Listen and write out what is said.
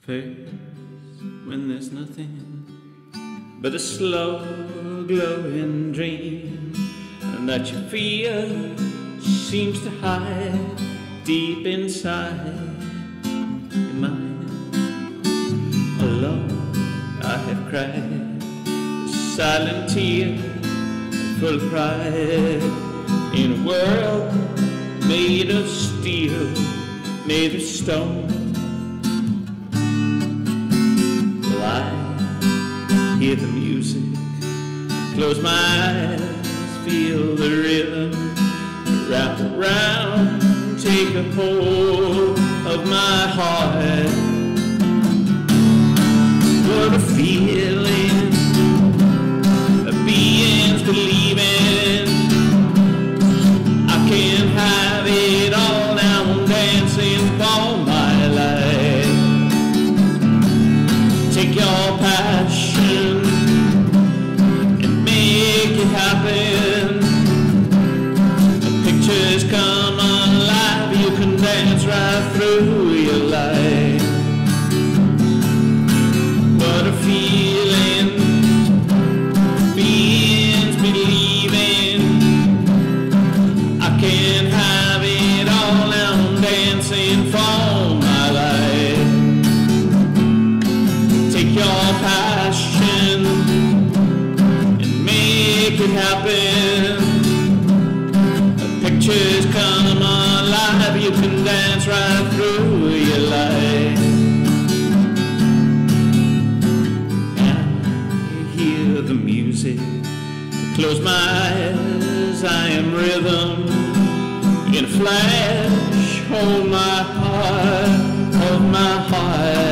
First, when there's nothing but a slow glowing dream, and that you feel seems to hide deep inside your mind. Alone I have cried a silent tear full of pride in a world made of steel, made of stone. Well, I hear the music, close my eyes, feel the rhythm, wrap around, take a hold of my heart. What a feeling, a being's believing. I can't have it all, now I'm dancing for my life. Take your passion and make it happen. The pictures come alive, you can dance right through your life. What a feeling, beings believing. I can't have it all, now I'm dancing for my life. Take your passion and make it happen. The pictures come alive, you can dance right through your life. The music, close my eyes, I am rhythm. In a flash, hold my heart, hold my heart.